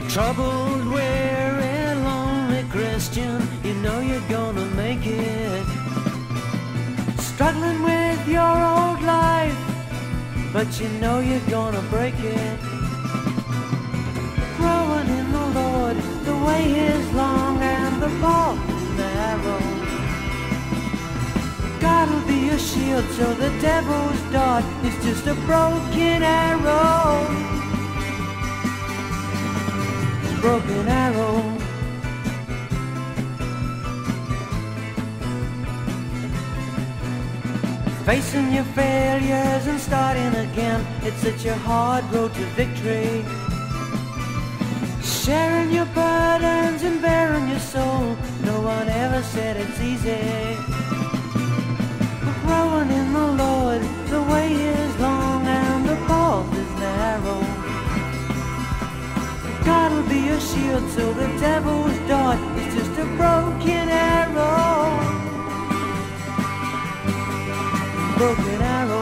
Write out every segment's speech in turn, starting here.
Troubled, weary, lonely Christian, you know you're gonna make it. Struggling with your old life, but you know you're gonna break it. Growing in the Lord, the way is long and the path is narrow. God'll be your shield, so the devil's dart is just a broken arrow. Broken arrow. Facing your failures and starting again, it's such a hard road to victory. Sharing your burdens and bearing your soul, no one ever said it's easy. But growing in the Lord, the way is long and the path is narrow. God'll be your shield, so the devil's dart is just a broken arrow. Broken arrow.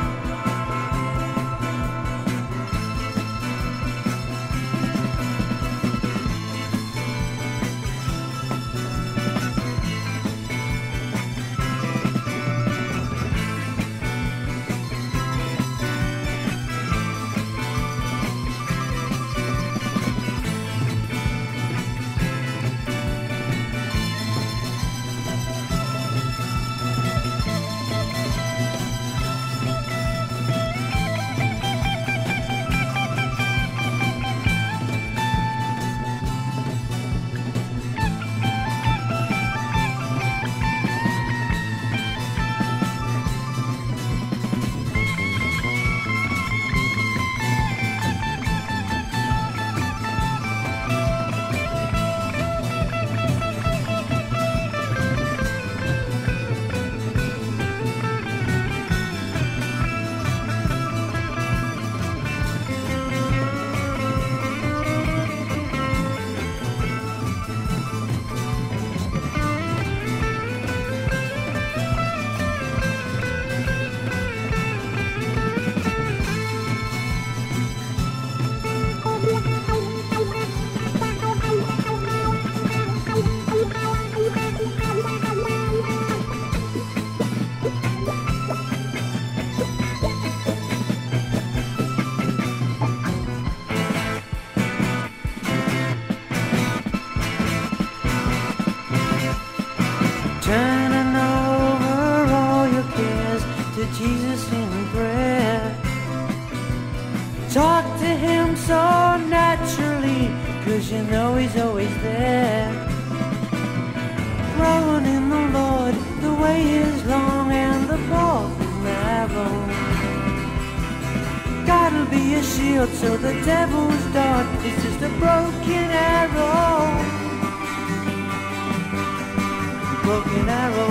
Turning over all your cares to Jesus in prayer. Talk to him so naturally, 'cause you know he's always there. Growing in the Lord, the way is long and the path is narrow. God'll be your shield, so the devil's dart is just a broken arrow. Broken arrow.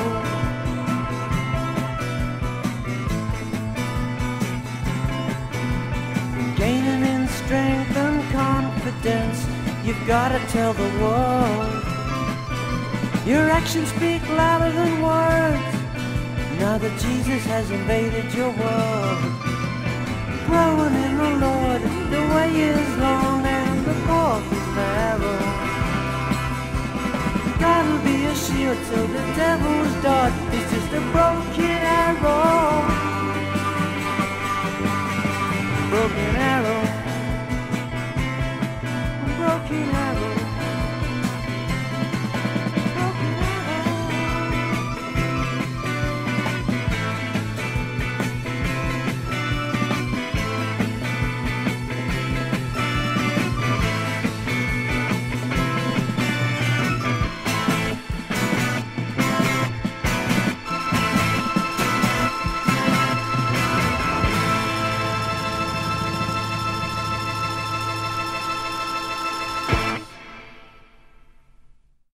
Gaining in strength and confidence, you've gotta tell the world. Your actions speak louder than words, now that Jesus has invaded your world. Growing in the Lord, the way is long and the path is narrow. God'll be a shield, so the devil's dart is just a broken arrow. Broken